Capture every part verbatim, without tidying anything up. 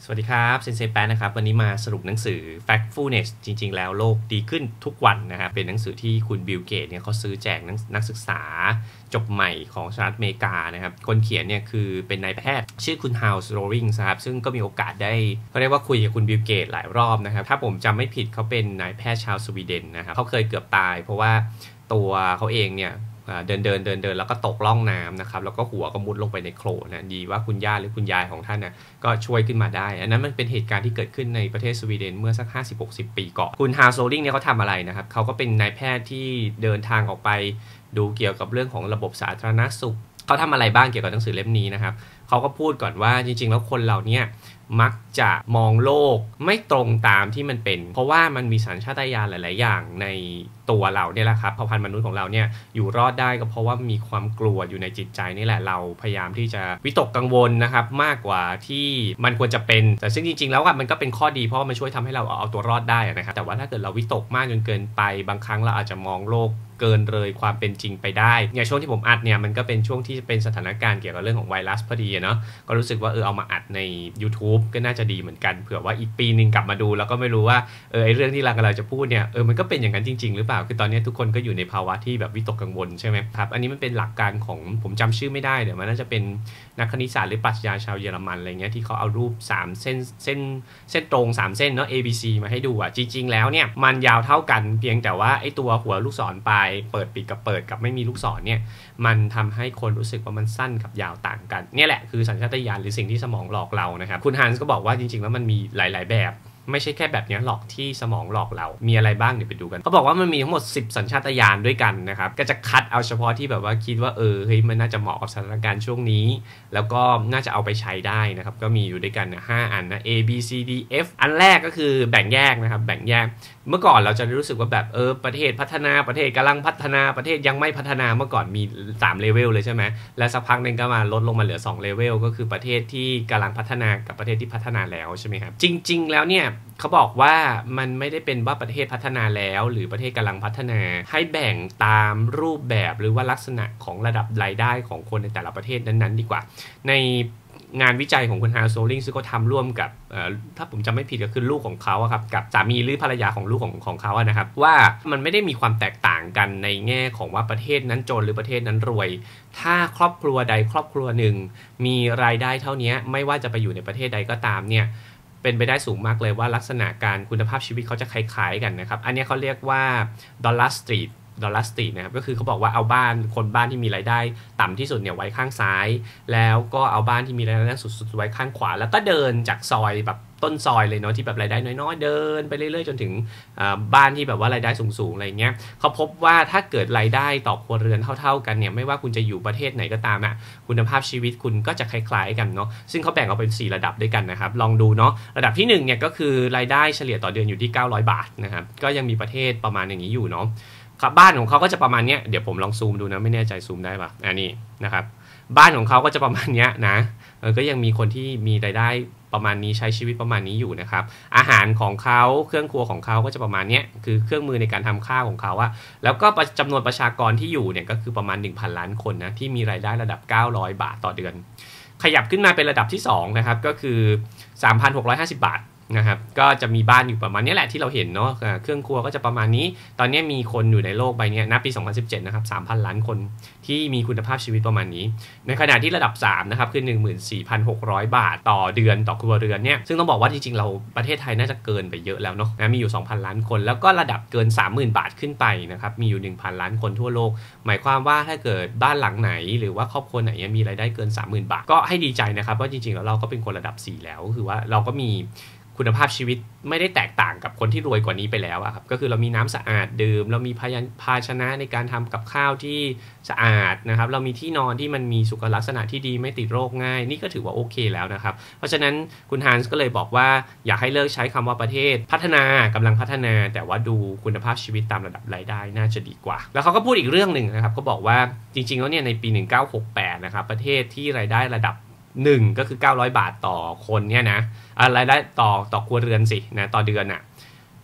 สวัสดีครับเซนเซแปะนะครับวันนี้มาสรุปหนังสือ Factfulness จริงๆแล้วโลกดีขึ้นทุกวันนะครับเป็นหนังสือที่คุณบิลเกตเนี่ยเขาซื้อแจกนักศึกษาจบใหม่ของสหรัฐอเมริกานะครับคนเขียนเนี่ยคือเป็นนายแพทย์ชื่อคุณ House Rowling ครับซึ่งก็มีโอกาสได้เขาเรียกว่าคุยกับคุณบิลเกตหลายรอบนะครับถ้าผมจำไม่ผิดเขาเป็นนายแพทย์ชาวสวีเดนนะครับเขาเคยเกือบตายเพราะว่าตัวเขาเองเนี่ยเดินเดินเดินเดินแล้วก็ตกล่องน้ำนะครับแล้วก็หัวก็มุดลงไปในโคลนนะดีว่าคุณย่าหรือคุณยายของท่านนะก็ช่วยขึ้นมาได้อันนั้นมันเป็นเหตุการณ์ที่เกิดขึ้นในประเทศสวีเดนเมื่อสัก ห้าสิบหกสิบ ปีก่อนคุณฮาวโซลิงเนี่ยเขาทำอะไรนะครับเขาก็เป็นนายแพทย์ที่เดินทางออกไปดูเกี่ยวกับเรื่องของระบบสาธารณสุขเขาทำอะไรบ้างเกี่ยวกับหนังสือเล่มนี้นะครับเขาก็พูดก่อนว่าจริงๆแล้วคนเราเนี่ยมักจะมองโลกไม่ตรงตามที่มันเป็นเพราะว่ามันมีสัญชาตญาณหลายๆอย่างในตัวเราเนี่ยแหละครับเผ่าพันธุ์มนุษย์ของเราเนี่ยอยู่รอดได้ก็เพราะว่ามีความกลัวอยู่ในจิตใจนี่แหละเราพยายามที่จะวิตกกังวลนะครับมากกว่าที่มันควรจะเป็นแต่ซึ่งจริงๆแล้วมันก็เป็นข้อดีเพราะว่ามันช่วยทำให้เราเอาตัวรอดได้นะครับแต่ว่าถ้าเกิดเราวิตกมากจนเกินไปบางครั้งเราอาจจะมองโลกเกินเลยความเป็นจริงไปได้อย่างช่วงที่ผมอัดเนี่ยมันก็เป็นช่วงที่เป็นสถานการณ์เกี่ยวกับเรื่องของไวรัสพอดีเนาะก็รู้สึกว่าเออเอามาอัดใน YouTube ก็น่าจะดีเหมือนกันเผื่อว่าอีกปีนึงกลับมาดูแล้วก็ไม่รู้ว่าเออไอเรื่องที่เรากำลังจะพูดเนี่ยเออมันก็เป็นอย่างนั้นจริงๆหรือเปล่าคือตอนนี้ทุกคนก็อยู่ในภาวะที่แบบวิตกกังวลใช่ไหมครับอันนี้มันเป็นหลักการของผมจำชื่อไม่ได้เดี๋ยวมันน่าจะเป็นนักคณิตศาสตร์หรือปรัชญาชาวเยอรมันอะไรเงี้ยที่เขาเอารูปสามเส้นเส้นเส้นตรงสามเส้นเนาะ A B C มาให้ดูอ่ะจริงๆแล้วเนี่ยมันยาวเท่ากันเพียงแต่ว่าไอตัวหัวลูกศรปลายเปิดปิดกับเปิดกับไม่มีลูกศรเนี่ยมันทำให้คนรู้สึกว่ามันสั้นกับยาวต่างกันเนี่ยแหละคือสัญชาตญาณหรือสิ่งที่สมองหลอกเรานะครับคุณฮันส์ก็บอกว่าจริงๆแล้วมันมีหลายๆแบบไม่ใช่แค่แบบนี้หลอกที่สมองหลอกเรามีอะไรบ้างเดี๋ยวไปดูกันเขาบอกว่ามันมีทั้งหมดสิบสัญชาตญาณด้วยกันนะครับก็จะคัดเอาเฉพาะที่แบบว่าคิดว่าเออเฮ้ยมันน่าจะเหมาะกับสถานการณ์ช่วงนี้แล้วก็น่าจะเอาไปใช้ได้นะครับก็มีอยู่ด้วยกันนะห้าอันนะ A B C D F อันแรกก็คือแบ่งแยกนะครับแบ่งแยกเมื่อก่อนเราจะรู้สึกว่าแบบเออประเทศพัฒนาประเทศกำลังพัฒนาประเทศยังไม่พัฒนาเมื่อก่อนมีสามเลเวลเลยใช่ไหมและสักพักนึงก็มาลดลงมาเหลือสองเลเวลก็คือประเทศที่กำลังพัฒนากับประเทศที่พัฒนาแล้วใช่ไหมครับจริงๆแล้วเนี่ยเขาบอกว่ามันไม่ได้เป็นว่าประเทศพัฒนาแล้วหรือประเทศกำลังพัฒนาให้แบ่งตามรูปแบบหรือว่าลักษณะของระดับรายได้ของคนในแต่ละประเทศนั้นๆดีกว่าในงานวิจัยของคุณฮาร์โซลิงซึ่งเขาทำร่วมกับถ้าผมจำไม่ผิดก็คือลูกของเขาครับกับสามีหรือภรรยาของลูกของของเขาอะนะครับว่ามันไม่ได้มีความแตกต่างกันในแง่ของว่าประเทศนั้นจนหรือประเทศนั้นรวยถ้าครอบครัวใดครอบครัวหนึ่งมีรายได้เท่านี้ไม่ว่าจะไปอยู่ในประเทศใดก็ตามเนี่ยเป็นไปได้สูงมากเลยว่าลักษณะการคุณภาพชีวิตเขาจะคล้ายๆกันนะครับอันนี้เขาเรียกว่าดอลลาร์สตรีทดอลลาร์สตรีทนะครับก็คือเขาบอกว่าเอาบ้านคนบ้านที่มีรายได้ต่ำที่สุดเนี่ยไว้ข้างซ้ายแล้วก็เอาบ้านที่มีรายได้สูงสุดไว้ข้างขวาแล้วก็เดินจากซอยแบบต้นซอยเลยเนาะที่แบบรายได้น้อยๆเดินไปเรื่อยๆจนถึงบ้านที่แบบว่ารายได้สูงๆอะไรเงี้ยเขาพบว่าถ้าเกิดรายได้ต่อครัวเรือนเท่าๆกันเนี่ยไม่ว่าคุณจะอยู่ประเทศไหนก็ตามอ่ะคุณภาพชีวิตคุณก็จะคล้ายๆกันเนาะซึ่งเขาแบ่งออกเป็นสี่ระดับด้วยกันนะครับลองดูเนาะระดับที่หนึ่งเนี่ยก็คือรายได้เฉลี่ยต่อเดือนอยู่ที่เก้าร้อยบาทนะครับก็ยังมีประเทศประมาณอย่างนี้อยู่เนาะครับบ้านของเขาก็จะประมาณนี้เดี๋ยวผมลองซูมดูนะไม่แน่ใจซูมได้ป่ะอันนี้นะครับบ้านของเขาก็จะประมาณนี้นะเออก็ยังมีคนที่มีรายได้ประมาณนี้ใช้ชีวิตประมาณนี้อยู่นะครับอาหารของเขาเครื่องครัวของเขาก็จะประมาณนี้คือเครื่องมือในการทำข้าวของเขาอะแล้วก็จำนวนประชากรที่อยู่เนี่ยก็คือประมาณ หนึ่งพัน ล้านคนนะที่มีรายได้ระดับเก้าร้อยบาทต่อเดือนขยับขึ้นมาเป็นระดับที่สองนะครับก็คือ สามพันหกร้อยห้าสิบ บาทนะครับก็จะมีบ้านอยู่ประมาณนี้แหละที่เราเห็นเนาะเครื่องครัวก็จะประมาณนี้ตอนนี้มีคนอยู่ในโลกใบนี้ณปีสองพันสิบเจ็ดนะครับ สามพัน ล้านคนที่มีคุณภาพชีวิตประมาณนี้ในขณะที่ระดับสามนะครับคือ หนึ่งหมื่นสี่พันหกร้อย บาทต่อเดือนต่อครัวเรือนเนี่ยซึ่งต้องบอกว่าจริงๆเราประเทศไทยน่าจะเกินไปเยอะแล้วเนาะนะมีอยู่ สองพัน ล้านคนแล้วก็ระดับเกิน สามหมื่น บาทขึ้นไปนะครับมีอยู่ หนึ่งพัน ล้านคนทั่วโลกหมายความว่าถ้าเกิดบ้านหลังไหนหรือว่าครอบครัวไหนมีรายได้เกิน สามหมื่น บาทก็ให้ดีใจนะครับว่าจริงๆแล้วเราก็เป็นคนระดับสี่แล้วก็คือว่าเราก็มีคุณภาพชีวิตไม่ได้แตกต่างกับคนที่รวยกว่านี้ไปแล้วอะครับก็คือเรามีน้ำสะอาดดื่มเรามีภาชนะในการทำกับข้าวที่สะอาดนะครับเรามีที่นอนที่มันมีสุขลักษณะที่ดีไม่ติดโรคง่ายนี่ก็ถือว่าโอเคแล้วนะครับเพราะฉะนั้นคุณฮันส์ก็เลยบอกว่าอยากให้เลิกใช้คำว่าประเทศพัฒนากำลังพัฒนาแต่ว่าดูคุณภาพชีวิตตามระดับรายได้น่าจะดีกว่าแล้วเขาก็พูดอีกเรื่องหนึ่งนะครับเขาบอกว่าจริงๆแล้วเนี่ยในปีหนึ่งพันเก้าร้อยหกสิบแปดนะครับประเทศที่รายได้ระดับหนึ่งก็คือเก้าร้อยบาทต่อคนเนี่ยนะอะไรายได้ต่อต่อครัวเรือนสินะต่อเดือนน่ะ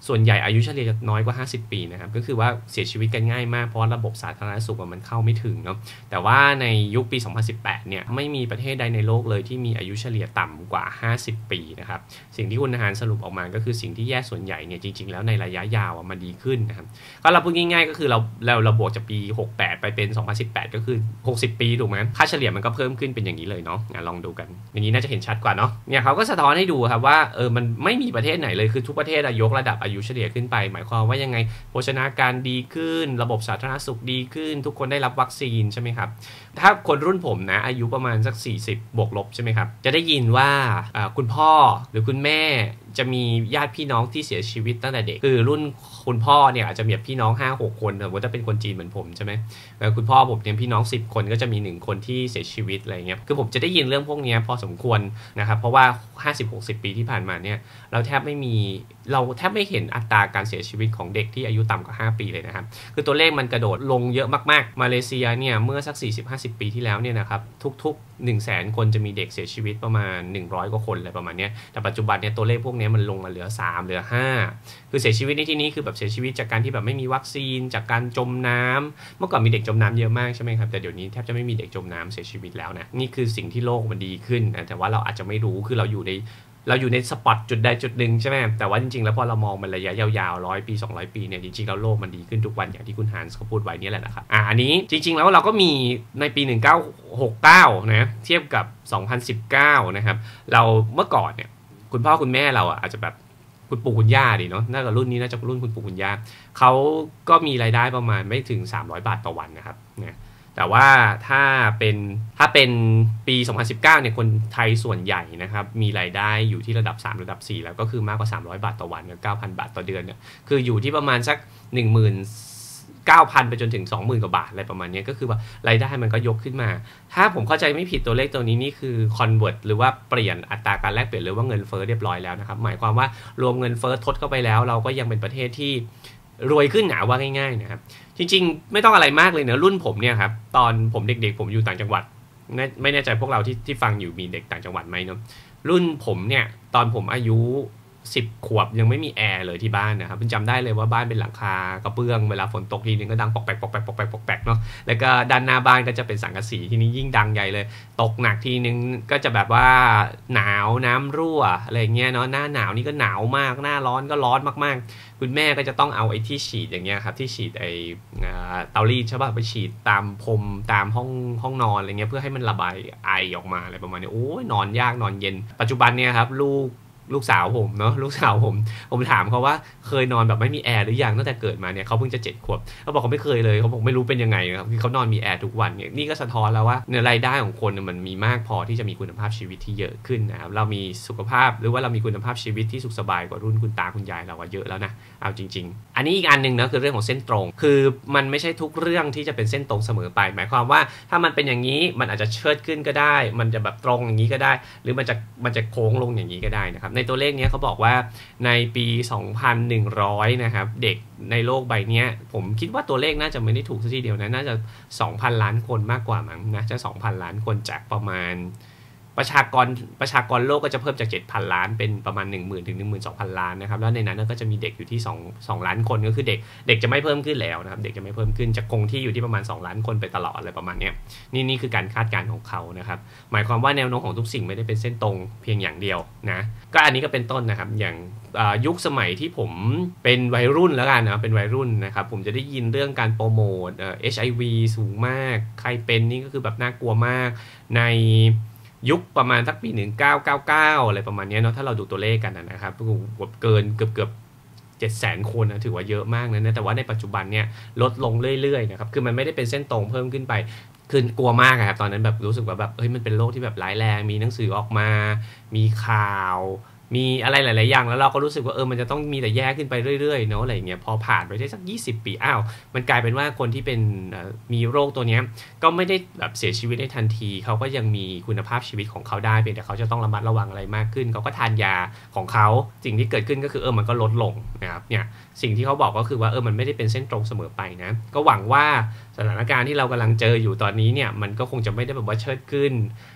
ส่วนใหญ่อายุเฉลี่ยจะน้อยกว่าห้าสิบปีนะครับก็คือว่าเสียชีวิตกันง่ายมากเพราะระบบสาธารณสุขมันเข้าไม่ถึงเนาะแต่ว่าในยุคปีสองพันสิบแปดเนี่ยไม่มีประเทศใดในโลกเลยที่มีอายุเฉลี่ยต่ำกว่าห้าสิบปีนะครับสิ่งที่คุณทหารสรุปออกมาก็คือสิ่งที่แย่ส่วนใหญ่เนี่ยจริงๆแล้วในระยะยาวมันดีขึ้นนะครับก็เราพูดง่ายๆก็คือเราเราเราบวกจากปีหกสิบแปดไปเป็นสองพันสิบแปดก็คือหกสิบปีถูกไหมค่าเฉลี่ยมันก็เพิ่มขึ้นเป็นอย่างนี้เลยเนาะลองดูกันอย่างนี้น่าจะเห็นชัดกว่าเนาะเนี่ยเขาก็สะท้อนให้ดูครับว่าเออมันไม่มีประเทศไหนเลยคือทุกประเทศยกระดับอายุเฉลี่ยขึ้นไปหมายความว่ายังไงโภชนาการดีขึ้นระบบสาธารณสุขดีขึ้นทุกคนได้รับวัคซีนใช่ไหมครับถ้าคนรุ่นผมนะอายุประมาณสักสี่สิบบวกลบใช่ไหมครับจะได้ยินว่าคุณพ่อหรือคุณแม่จะมีญาติพี่น้องที่เสียชีวิตตั้งแต่เด็กคือรุ่นคุณพ่อเนี่ยอาจจะมีพี่น้อง ห้าหก คนสมมติถ้าเป็นคนจีนเหมือนผมใช่ไหมแล้วคุณพ่อผมเนี่ยพี่น้องสิบคนก็จะมีหนึ่งคนที่เสียชีวิตอะไรเงี้ยคือผมจะได้ยินเรื่องพวกนี้พอสมควรนะครับเพราะว่า ห้าสิบหกสิบ ปีที่ผ่านมาเนี่ยเราแทบไม่มีเราแทบไม่เห็นอัตราการเสียชีวิตของเด็กที่อายุต่ำกว่าห้าปีเลยนะครับคือตัวเลขมันกระโดดลงเยอะมากๆมาเลเซียเนี่ยเมื่อสัก สี่สิบห้าสิบ ปีที่แล้วเนี่ยนะครับทุกๆ หนึ่งแสน คนจะมีเด็กเสียชีวิตประมาณหนึ่งร้อยกว่าคนอะไรประมาณนี้แต่ปัจจุบันเนี่ยตัวเลขพวกนี้มันลงมาเหลือสามเหลือห้าคือเสียชีวิตในที่นี้คือแบบเสียชีวิตจากการที่แบบไม่มีวัคซีนจากการจมน้ำเมื่อก่อนมีเด็กจมน้ำเยอะมากใช่ไหมครับแต่เดี๋ยวนี้แทบจะไม่มีเด็กจมน้ำเสียชีวิตแล้วนะนี่คือสิ่งที่โลกมันดีขึ้นนะแต่ว่าเราอาจจะไม่รู้คือเราอยู่ในเราอยู่ในสปอตจุดใดจุดหนึ่งใช่ไหมแต่ว่าจริงๆแล้วพอเรามองมันระยะยาวๆร้อยปีสองร้อยปีเนี่ยจริงๆแล้วโลกมันดีขึ้นทุกวันอย่างที่คุณฮันส์เขาพูดไว้นี่แหละนะครับอ่าอันนี้จริงๆแล้วเราก็มีในปีหนึ่งพันเก้าร้อยหกสิบเก้านะเทียบกับสองพันสิบเก้านะครับเราเมื่อก่อนเนี่ยคุณพ่อคุณแม่เราอ่ะอาจจะแบบคุณปู่คุณย่าดิเนาะน่าจะรุ่นนี้น่าจะรุ่นคุณปู่คุณย่าเขาก็มีรายได้ประมาณไม่ถึงสามร้อยบาทต่อวันนะครับนะแต่ว่าถ้าเป็นถ้าเป็นปีสองพันสิบเก้าเนี่ยคนไทยส่วนใหญ่นะครับมีรายได้อยู่ที่ระดับสามระดับสี่แล้วก็คือมากกว่าสามร้อยบาทต่อวันกับ เก้าพัน บาทต่อเดือนเนี่ยคืออยู่ที่ประมาณสัก หนึ่งหมื่นเก้าพัน ไปจนถึง สองหมื่น กว่าบาทอะไรประมาณนี้ก็คือว่ารายได้มันก็ยกขึ้นมาถ้าผมเข้าใจไม่ผิดตัวเลขตัวนี้นี่คือ convert หรือว่าเปลี่ยนอัตราการแลกเปลี่ยนหรือว่าเงินเฟ้อเรียบร้อยแล้วนะครับหมายความว่ารวมเงินเฟ้อทดเข้าไปแล้วเราก็ยังเป็นประเทศที่รวยขึ้นหนาว่าง่ายๆนะครับจริงๆไม่ต้องอะไรมากเลยเนะรุ่นผมเนี่ยครับตอนผมเด็กๆผมอยู่ต่างจังหวัดไม่แน่ใจพวกเราที่ที่ฟังอยู่มีเด็กต่างจังหวัดไหมเนาะรุ่นผมเนี่ยตอนผมอายุสิบขวบยังไม่มีแอร์เลยที่บ้านนะครับผมจำได้เลยว่าบ้านเป็นหลังคากระเบื้องเวลาฝนตกทีนึงก็ดังปอกแปกปอกแปกปอกแปกปอกแปกเนาะแล้วก็ด้านหน้าบ้านก็จะเป็นสังกะสีทีนี้ยิ่งดังใหญ่เลยตกหนักทีนึงก็จะแบบว่าหนาวน้ำรั่วอะไรเงี้ยเนาะหน้าหนาวนี่ก็หนาวมากหน้าร้อนก็ร้อนมากๆคุณแม่ก็จะต้องเอาไอ้ที่ฉีดอย่างเงี้ยครับที่ฉีดไอ้เตารีดใช่ป่ะไปฉีดตามพรมตามห้องห้องนอนอะไรเงี้ยเพื่อให้มันระบายไอออกมาอะไรประมาณนี้โอ้ยนอนยากนอนเย็นปัจจุบันเนี่ยครับลูกลูกสาวผมเนาะลูกสาวผมผมถามเขาว่าเคยนอนแบบไม่มีแอร์หรือยังตั้งแต่เกิดมาเนี่ยเขาเพิ่งจะเจ็ดขวบเขาบอกเขาไม่เคยเลยเขาบอกไม่รู้เป็นยังไงครับคือเขานอนมีแอร์ทุกวันเนี่ยนี่ก็สะท้อนแล้วว่าในรายได้ของคนมันมีมากพอที่จะมีคุณภาพชีวิตที่เยอะขึ้นนะครับเรามีสุขภาพหรือว่าเรามีคุณภาพชีวิตที่สุขสบายกว่ารุ่นคุณตาคุณยายเราเยอะแล้วนะเอาจริงๆอันนี้อีกอันนึงนะคือเรื่องของเส้นตรงคือมันไม่ใช่ทุกเรื่องที่จะเป็นเส้นตรงเสมอไปหมายความว่าถ้ามันเป็นอย่างนี้มันอาจจะเชิดขึ้นก็ได้มันจะแบบตรงอย่างนี้ก็ได้หรือมันจะมันจะโค้งลงอย่างนี้ก็ได้นะครับในตัวเลขนี้เขาบอกว่าในปี สองพันหนึ่งร้อย นะครับเด็กในโลกใบนี้ผมคิดว่าตัวเลขน่าจะไม่ได้ถูกซะทีเดียวนะน่าจะ สองพัน ล้านคนมากกว่ามั้งนะจะ สองพัน ล้านคนจากประมาณประชากรประชากรโลกก็จะเพิ่มจาก เจ็ดพัน ล้านเป็นประมาณ หนึ่งหมื่น ถึง หนึ่งหมื่นสองพัน ล้านนะครับแล้วในนั้นก็จะมีเด็กอยู่ที่2 2ล้านคนก็คือเด็กเด็กจะไม่เพิ่มขึ้นแล้วนะครับเด็กจะไม่เพิ่มขึ้นจะคงที่อยู่ที่ประมาณสองล้านคนไปตลอดอะไรประมาณนี้นี่นี่คือการคาดการณ์ของเขานะครับหมายความว่าแนวโน้มของทุกสิ่งไม่ได้เป็นเส้นตรงเพียงอย่างเดียวนะก็อันนี้ก็เป็นต้นนะครับอย่างยุคสมัยที่ผมเป็นวัยรุ่นแล้วกันนะเป็นวัยรุ่นนะครับผมจะได้ยินเรื่องการโปรโมท เอช ไอ วี สูงมากใครเป็นนี่ก็คือแบบน่ากลัวมากในยุคประมาณสักปีหนึ่งพันเก้าร้อยเก้าสิบเก้าอะไรประมาณนี้เนาะถ้าเราดูตัวเลขกันนะครับเกินเกือบเกือบเจ็ดแสนคนนะถือว่าเยอะมากนะแต่ว่าในปัจจุบันเนี่ยลดลงเรื่อยๆนะครับคือมันไม่ได้เป็นเส้นตรงเพิ่มขึ้นไปคือกลัวมากครับตอนนั้นแบบรู้สึกว่าแบบเฮ้ยมันเป็นโรคที่แบบร้ายแรงมีหนังสือออกมามีข่าวมีอะไรหลายๆอย่างแล้วเราก็รู้สึกว่าเออมันจะต้องมีแต่แย่ขึ้นไปเรื่อยๆเนาะอะไรอย่างเงี้ยพอผ่านไปได้สักยี่สิบปีอ้าวมันกลายเป็นว่าคนที่เป็นมีโรคตัวนี้ก็ไม่ได้แบบเสียชีวิตได้ทันทีเขาก็ยังมีคุณภาพชีวิตของเขาได้เพียงแต่เขาจะต้องระมัดระวังอะไรมากขึ้นเขาก็ทานยาของเขาสิ่งที่เกิดขึ้นก็คือเออมันก็ลดลงนะครับเนี่ยสิ่งที่เขาบอกก็คือว่าเออมันไม่ได้เป็นเส้นตรงเสมอไปนะก็หวังว่าสถานการณ์ที่เรากำลังเจออยู่ตอนนี้เนี่ยมันก็คงจะไม่ได้แบบว่าเชิดขึ้น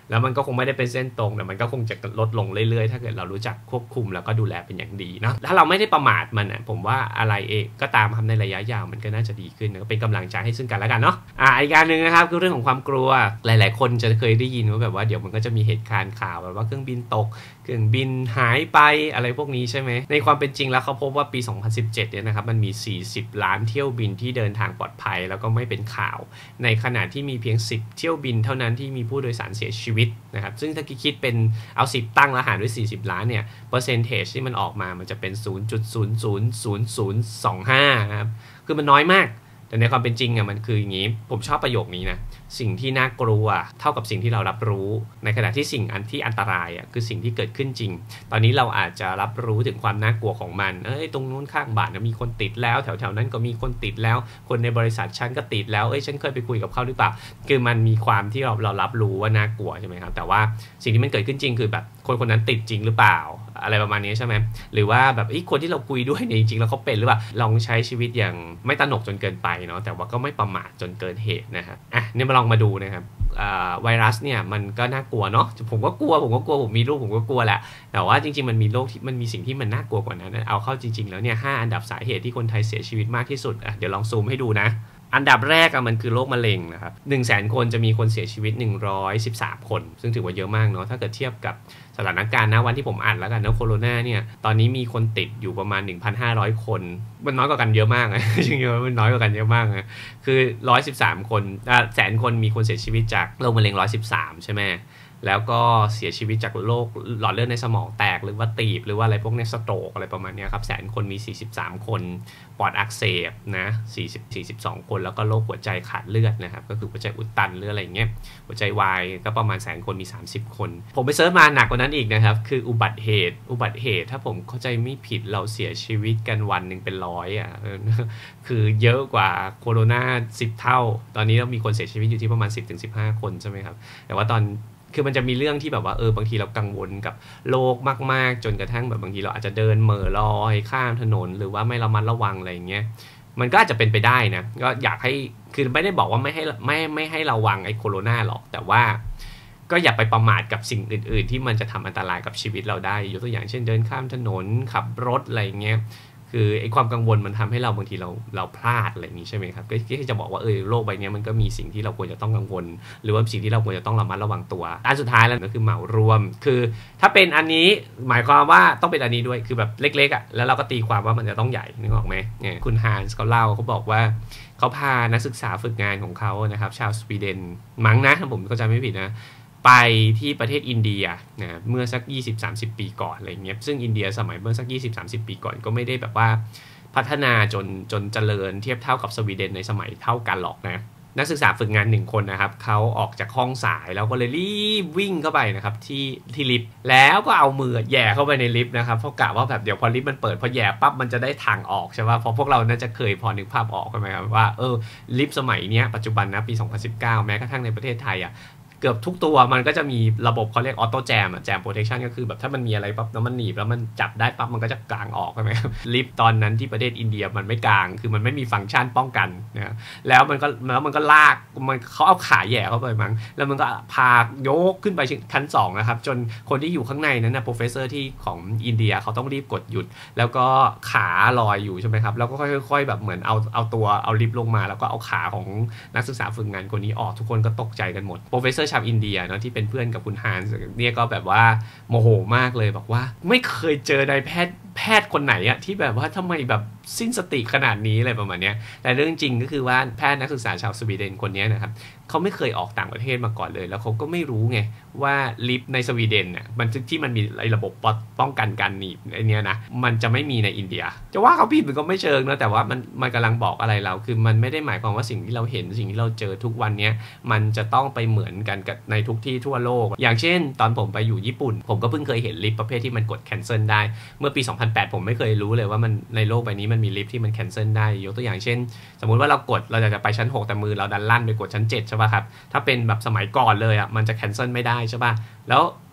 แล้วมันก็คงไม่ได้เป็นเส้นตรงแต่มันก็คงจะลดลงเรื่อยๆถ้าเกิดเรารู้จักควบคุมแล้วก็ดูแลเป็นอย่างดีเนาะถ้าเราไม่ได้ประมาทมันอ่ะผมว่าอะไรเองก็ตามทำในระยะยาวมันก็น่าจะดีขึ้นก็เป็นกำลังใจให้ซึ่งกันและกันเนาะอ่าอีกการหนึ่งนะครับคือเรื่องของความกลัวหลายๆคนจะเคยได้ยินว่าแบบว่าเดี๋ยวมันก็จะมีเหตุการณ์ข่าวแบบว่าเครื่องบินตกเครื่องบินหายไปอะไรพวกนี้ใช่ไหมในความเป็นจริงแล้วเขาพบว่าปีสองพันสิบเจ็ดเนี่ยนะครับมันมีสี่สิบล้านเที่ยวบินที่เดินทางปลอดภัยแล้วก็ไม่เป็นข่าวในขณะที่มีเพียงสิบเที่ยวบินเท่านั้นที่มีผู้โดยสารเสียชีวิตนะครับซึ่งถ้าคิดเป็นเอาสิบตั้งแล้วหารด้วยสี่สิบล้านเนี่ยเปอร์เซ็นต์เทจที่มันออกมามันจะเป็น ศูนย์จุดศูนย์ศูนย์ศูนย์ศูนย์สองห้า นะครับคือมันน้อยมากแต่ในความเป็นจริงอ่ะมันคืออย่างนี้ผมชอบประโยคนี้นะสิ่งที่น่ากลัวเท่ากับสิ่งที่เรารับรู้ในขณะที่สิ่งอันที่อันตรายอ่ะคือสิ่งที่เกิดขึ้นจริงตอนนี้เราอาจจะรับรู้ถึงความน่ากลัวของมันเอ้ยตรงนู้นข้างบ้านมีคนติดแล้วแถวๆนั้นก็มีคนติดแล้วคนในบริษัทฉันก็ติดแล้วเอ้ยฉันเคยไปคุยกับเขาหรือเปล่าคือมันมีความที่เราเรารับรู้ว่าน่ากลัวใช่ไหมครับแต่ว่าสิ่งที่มันเกิดขึ้นจริงคือแบบคนคนนั้นติดจริงหรือเปล่าอะไรประมาณนี้ใช่ไหมหรือว่าแบบอีกคนที่เราคุยด้วยเนี่ยจริงๆแล้วเขาเป็นหรือเปล่าลองใช้ชีวิตอย่างไม่ตระหนกจนเกินไปเนาะแต่ว่าก็ไม่ประมาทจนเกินเหตุนะครับอ่ะเนี่ยมาลองมาดูนะครับไวรัสเนี่ยมันก็น่ากลัวเนาะผมก็กลัวผมก็กลัวผมมีลูกผมก็กลัวแหละแต่ว่าจริงๆมันมีโรคที่มันมีสิ่งที่มันน่ากลัวกว่านั้นเอาเข้าจริงๆแล้วเนี่ยห้าอันดับสาเหตุที่คนไทยเสียชีวิตมากที่สุดอ่ะเดี๋ยวลองซูมให้ดูนะอันดับแรกมันคือโรคมะเร็งนะครับหนึ่งแสนคนจะมีคนเสียชีวิตหนึ่งร้อยสิบสามคนซึ่งถือว่าเยอะมากเนาะถ้าเกิดเทียบกับสถานการณ์นะวันที่ผมอ่านแล้วกันนะโควิดเนี่ยตอนนี้มีคนติดอยู่ประมาณ หนึ่งพันห้าร้อย คนมันน้อยกว่ากันเยอะมากนะจริงๆมันน้อยกว่ากันเยอะมากนะคือหนึ่งร้อยสิบสามคนแสนคนมีคนเสียชีวิตจากโรคมะเร็งหนึ่งร้อยสิบสามใช่ไหมแล้วก็เสียชีวิตจากโรคหลอดเลือดในสมองแตกหรือว่าตีบหรือว่าอะไรพวกนี้สโตรกอะไรประมาณนี้ครับแสนคนมีสี่สิบสามคนปอดอักเสบนะสี่สิบ สี่สิบสองคนแล้วก็โรคหัวใจขาดเลือดนะครับก็คือหัวใจอุดตันหรืออะไรเงี้ยหัวใจวายก็ประมาณแสนคนมีสามสิบคนผมไปเสิร์ชมาหนักกว่านั้นอีกนะครับคืออุบัติเหตุอุบัติเหตุถ้าผมเข้าใจไม่ผิดเราเสียชีวิตกันวันหนึ่งเป็นร้อยอ่ะคือเยอะกว่าโคโรนาสิบเท่าตอนนี้เรามีคนเสียชีวิตอยู่ที่ประมาณ สิบถึงสิบห้า คนใช่ไหมครับแต่ว่าตอนคือมันจะมีเรื่องที่แบบว่าเออบางทีเรากังวลกับโลกมากๆจนกระทั่งแบบบางทีเราอาจจะเดินเหม่อลอยข้ามถนนหรือว่าไม่ระมัดระวังอะไรอย่างเงี้ยมันก็อาจจะเป็นไปได้นะก็อยากให้คือไม่ได้บอกว่าไม่ให้ไม่ไม่ให้ระวังไอ้โคโรนาหรอกแต่ว่าก็อย่าไปประมาทกับสิ่งอื่นๆที่มันจะทำอันตรายกับชีวิตเราได้ยกตัวอย่างเช่นเดินข้ามถนนขับรถอะไรอย่างเงี้ยคือไอ้ความกังวลมันทำให้เราบางทีเราเราพลาดอะไรอย่างนี้ใช่ไหมครับก็ที่จะบอกว่าเออโลกใบนี้มันก็มีสิ่งที่เราควรจะต้องกังวลหรือว่าสิ่งที่เราควรจะต้องระมัดระวังตัวอันสุดท้ายแล้วก็คือเหมารวมคือถ้าเป็นอันนี้หมายความว่าต้องเป็นอันนี้ด้วยคือแบบเล็กๆอ่ะแล้วเราก็ตีความว่ามันจะต้องใหญ่นึกออกไหมเนี่ยคุณฮานส์เขาเล่าเขาบอกว่าเขาพานักศึกษาฝึกงานของเขานะครับชาวสวีเดนมั้งนะถ้าผมเข้าใจไม่ผิดนะไปที่ประเทศอินเดียนะเมื่อสัก ยี่สิบถึงสามสิบ ปีก่อนอะไรเงี้ยซึ่งอินเดียสมัยเมื่อสัก ยี่สิบถึงสามสิบ ปีก่อนก็ไม่ได้แบบว่าพัฒนาจนจนเจริญเทียบเท่ากับสวีเดนในสมัยเท่ากันหรอกนะนักศึกษาฝึกงานหนึ่งคนนะครับเขาออกจากห้องสายแล้วก็เลยรีบวิ่งเข้าไปนะครับที่ที่ลิฟต์แล้วก็เอามือแย่เข้าไปในลิฟต์นะครับเพราะกะว่าแบบเดี๋ยวพอลิฟต์มันเปิดพอแย่ปั๊บมันจะได้ทางออกใช่ป่ะเพราะพวกเราน่าจะเคยพอนึกภาพออกกันไหมครับว่าเออลิฟต์สมัยเนี้ยปัจจุบันนะปีสองพันสิบเก้าแม้กระทั่งในประเทศไทยอ่ะเกือบทุกตัวมันก็จะมีระบบเขาเรียกออโต้แจมอะแจมโปรเทคชันก็คือแบบถ้ามันมีอะไรปั๊บแล้วมันหนีบแล้วมันจับได้ปั๊บมันก็จะกางออกใช่ไหมครับลิฟต์ตอนนั้นที่ประเทศอินเดียมันไม่กางคือมันไม่มีฟังก์ชันป้องกันนะแล้วมันก็แล้วมันก็ลากมันเขาเอาขาแย่เข้าไปมั้งแล้วมันก็พายกขึ้นไปชั้นสองนะครับจนคนที่อยู่ข้างในนั้นนะโปรเฟสเซอร์ที่ของอินเดียเขาต้องรีบกดหยุดแล้วก็ขาลอยอยู่ใช่ไหมครับแล้วก็ค่อยๆแบบเหมือนเอาเอาตัวเอาลิฟต์ลงมาแล้วก็เอาขาของนักศึกษาฝึกงานคนนี้ออกทุกคนก็ตกใจกันหมดโปรเฟสเซอร์ชาวอินเดียเนาะที่เป็นเพื่อนกับคุณฮานส์เนี่ยก็แบบว่าโมโหมากเลยบอกว่าไม่เคยเจอนายแพทย์แพทย์คนไหนอะที่แบบว่าทำไมแบบสิ้นสติขนาดนี้อะไรประมาณนี้แต่เรื่องจริงก็คือว่าแพทย์นักศึกษาชาวสวีเดนคนนี้นะครับเขาไม่เคยออกต่างประเทศมาก่อนเลยแล้วเขาก็ไม่รู้ไงว่าลิฟต์ในสวีเดนเนี่ยมันที่มันมีระบบป้องกันการหนีบไอ้นี้นะมันจะไม่มีในอินเดียจะว่าเขาผิดมันก็ไม่เชิงนะแต่ว่ามันมันกำลังบอกอะไรเราคือมันไม่ได้หมายความว่าสิ่งที่เราเห็นสิ่งที่เราเจอทุกวันนี้มันจะต้องไปเหมือนกันกับในทุกที่ทั่วโลกอย่างเช่นตอนผมไปอยู่ญี่ปุ่นผมก็เพิ่งเคยเห็นลิฟต์ประเภทที่มันกดแคนเซิลได้เมื่อปีสองพันแปดผมไม่เคยรู้เลยว่ามันในโลกใบนี้มันมีลิฟต์ที่มันแคนเซิลได้ยกตัวอย่างเช่นสมมุติว่าเรากดเราจะไปชั้นหกแต่มือเราดันลั่นไปกดชั้นเจ็ดใช่ป่ะครับถ้าเป็นแบบสมัยก่อนเลยอ่ะมันจะแคนเซิลไม่ได้ใช่ป่ะแล้ว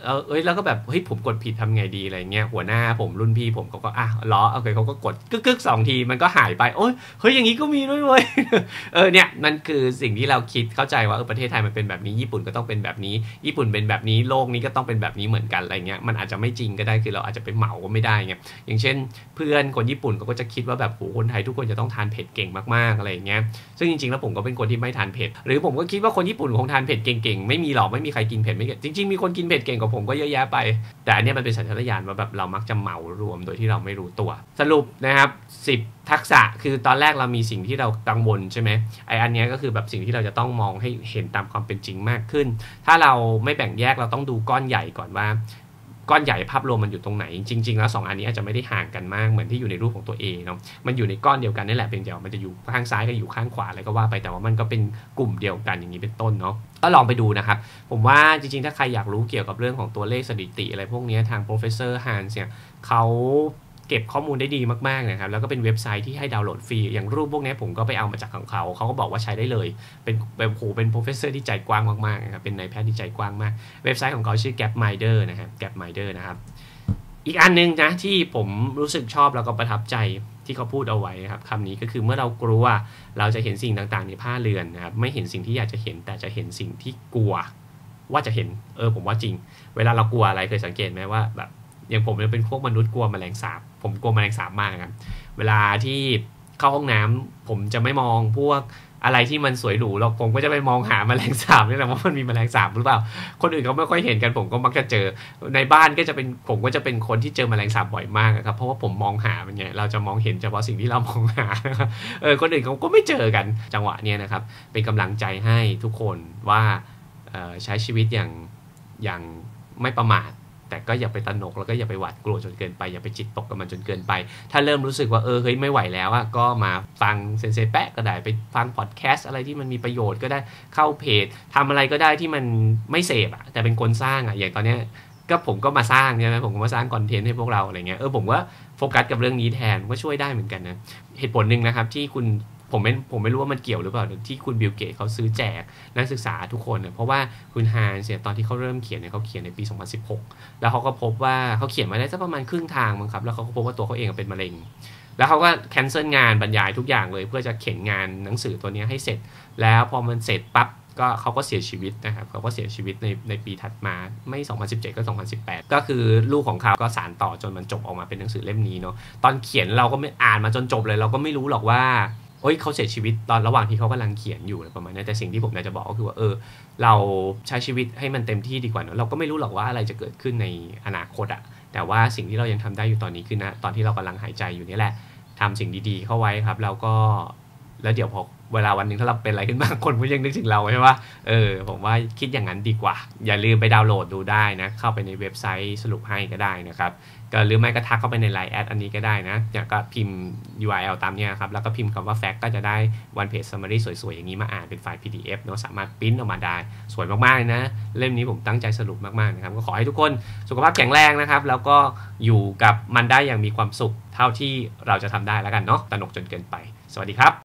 เออเอ้ยแล้วก็แบบเฮ้ยผมกดผิดทำไงดีอะไรเงี้ยหัวหน้าผมรุ่นพี่ผมเขาก็อ่ะล้อโอเคเขาก็กดกึกกึกสองทีมันก็หายไปโอ้ยเฮ้ยอย่างนี้ก็มีด้วยเว้ย เออเนี่ยมันคือสิ่งที่เราคิดเข้าใจว่าเออประเทศไทยมันเป็นแบบนี้ญี่ปุ่นก็ต้องเป็นแบบนี้ญี่ปุ่นเป็นแบบนี้โลกนี้ก็ต้องเป็นแบบนี้เหมือนกันอะไรเงี้ยมันอาจจะไม่จริงก็ได้คือเราอาจจะไปเหมาก็ไม่ได้ไงอย่างเช่นเพื่อนคนญี่ปุ่นเขาก็จะคิดว่าแบบโหคนไทยทุกคนจะต้องทานเผ็ดเก่งมากๆอะไรเงี้ยซึ่งจริงๆแล้วผมก็เป็นคนที่ไม่ทานเผ็ดหรือผมก็คิดว่าคนญี่ปุ่นคงทานเผ็ดเก่งๆไม่มีหรอกไม่มีใครกินเผ็ดไม่เก่งจริงๆมีคนกินเผ็ดเก่งกว่าผมก็เยอะแยะไปแต่อันนี้มันเป็นสัญชาตญาณว่าแบบเรามักจะเหมารวมโดยที่เราไม่รู้ตัวสรุปนะครับสิบทักษะคือตอนแรกเรามีสิ่งที่เรากังวลใช่ไหมไอ้อันนี้ก็คือแบบสิ่งที่เราจะต้องมองให้เห็นตามความเป็นจริงมากขึ้นถ้าเราไม่แบ่งแยกเราต้องดูก้อนใหญ่ก่อนว่าก้อนใหญ่ภาพรวมมันอยู่ตรงไหนจริงๆแล้วสองอันนี้อาจจะไม่ได้ห่างกันมากเหมือนที่อยู่ในรูปของตัว A เนาะมันอยู่ในก้อนเดียวกันนี่แหละเพียงแต่มันจะอยู่ข้างซ้ายก็อยู่ข้างขวาอะไรก็ว่าไปแต่ว่ามันก็เป็นกลุ่มเดียวกันอย่างนี้เป็นต้นเนาะก็ลองไปดูนะครับผมว่าจริงๆถ้าใครอยากรู้เกี่ยวกับเรื่องของตัวเลขสถิติอะไรพวกนี้ทาง professor Hans เนี่ยเขาเก็บข้อมูลได้ดีมากๆนะครับแล้วก็เป็นเว็บไซต์ที่ให้ดาวน์โหลดฟรีอย่างรูปพวกนี้ผมก็ไปเอามาจากของเขาเขาก็บอกว่าใช้ได้เลยเป็นแบบโหเป็น professor ที่ใจกว้างมากๆนะครับเป็นนายแพทย์ที่ใจกว้างมากเว็บไซต์ของเขาชื่อ Gapminder นะครับ Gapminder นะครับอีกอันนึงนะที่ผมรู้สึกชอบแล้วก็ประทับใจที่เขาพูดเอาไว้ครับคำนี้ก็คือเมื่อเรากลัวเราจะเห็นสิ่งต่างๆในผ้าเรือนนะครับไม่เห็นสิ่งที่อยากจะเห็นแต่จะเห็นสิ่งที่กลัวว่าจะเห็นเออผมว่าจริงเวลาเรากลัวอะไรเคยสังเกตไหมว่าแบบอย่างผมเป็นพวกมนุษย์กลัวแมลงสาบผมกลัวแมลงสาบมากครับเวลาที่เข้าห้องน้ำผมจะไม่มองพวกอะไรที่มันสวยหรูหรอกผมก็จะไปมองหาแมลงสาบนี่แหละว่ามันมีแมลงสาบหรือเปล่าคนอื่นเขาไม่ค่อยเห็นกันผมก็มักจะเจอในบ้านก็จะเป็นผมก็จะเป็นคนที่เจอแมลงสาบบ่อยมากครับเพราะว่าผมมองหามันไงเราจะมองเห็นเฉพาะสิ่งที่เรามองหาเออคนอื่นเขาก็ไม่เจอกันจังหวะนี้นะครับเป็นกำลังใจให้ทุกคนว่าใช้ชีวิตอย่างอย่างไม่ประมาทแต่ก็อย่าไปตระหนกแล้วก็อย่าไปหวาดกลัวจนเกินไปอย่าไปจิตตกกับมันจนเกินไปถ้าเริ่มรู้สึกว่าเออเฮ้ยไม่ไหวแล้วอ่ะก็มาฟังเซนเซแปะก็ได้ไปฟังพอดแคสต์อะไรที่มันมีประโยชน์ก็ได้เข้าเพจทำอะไรก็ได้ที่มันไม่เสพอ่ะแต่เป็นคนสร้างอ่ะอย่างตอนเนี้ยก็ผมก็มาสร้างใช่ไหมผมก็มาสร้างคอนเทนต์ให้พวกเราอะไรเงี้ยเออผมว่าโฟกัสกับเรื่องนี้แทนก็ช่วยได้เหมือนกันนะเหตุผลหนึ่งนะครับที่คุณผมไม่ผมไม่รู้ว่ามันเกี่ยวหรือเปล่าที่คุณบิลเกตเขาซื้อแจกนักศึกษาทุกคนเนี่ยเพราะว่าคุณฮานเนี่ยตอนที่เขาเริ่มเขียนเนี่ยเขาเขียนในปีสองพันสิบหกแล้วเขาก็พบว่าเขาเขียนมาได้สักประมาณครึ่งทางมั้งครับแล้วเขาก็พบว่าตัวเขาเองเป็นมะเร็งแล้วเขาก็แคนเซิลงานบรรยายทุกอย่างเลยเพื่อจะเขียนงานหนังสือตัวนี้ให้เสร็จแล้วพอมันเสร็จปั๊บก็เขาก็เสียชีวิตนะครับเขาก็เสียชีวิตในในปีถัดมาไม่สองพันสิบเจ็ดก็สองพันสิบแปดก็คือลูกของเขาก็สานต่อจนมันจบออกมาเป็นหนังสือเล่มนี้เนาะตอนเขียนเราก็ไม่อ่านมาจนจบเลยเราก็ไม่รู้หรอกว่าเฮ้ยเขาเสียชีวิตตอนระหว่างที่เขากำลังเขียนอยู่ประมาณนี้แต่สิ่งที่ผมอยากจะบอกก็คือว่าเออเราใช้ชีวิตให้มันเต็มที่ดีกว่าเนอะเราก็ไม่รู้หรอกว่าอะไรจะเกิดขึ้นในอนาคตอะแต่ว่าสิ่งที่เรายังทำได้อยู่ตอนนี้คือนะตอนที่เรากำลังหายใจอยู่นี่แหละทำสิ่งดีๆเข้าไว้ครับแล้วก็แล้วเดี๋ยวพอเวลาวันนึงถ้าเราเป็นอะไรขึ้นมาคนก็ยังนึกถึงเราใช่ไหมเออผมว่าคิดอย่างนั้นดีกว่าอย่าลืมไปดาวน์โหลดดูได้นะเข้าไปในเว็บไซต์สรุปให้ก็ได้นะครับก็หรือไม่ก็ทักเข้าไปใน ไลน์ แอดอันนี้ก็ได้นะอย่างก็พิมพ์ ยู อาร์ แอล ตามนี้ครับแล้วก็พิมพ์คำว่า fact ก็จะได้ one page summary สวยๆอย่างนี้มาอ่านเป็นไฟล์ พี ดี เอฟ เนาะสามารถปริ้นออกมาได้สวยมากๆเลยนะเล่มนี้ผมตั้งใจสรุปมากๆนะครับก็ขอให้ทุกคนสุขภาพแข็งแรงนะครับแล้วก็อยู่กับมันได้อย่างมีความสุขเท่าที่เราจะทำได้แล้วกันเนาะตระหนกจนเกินไปสวัสดีครับ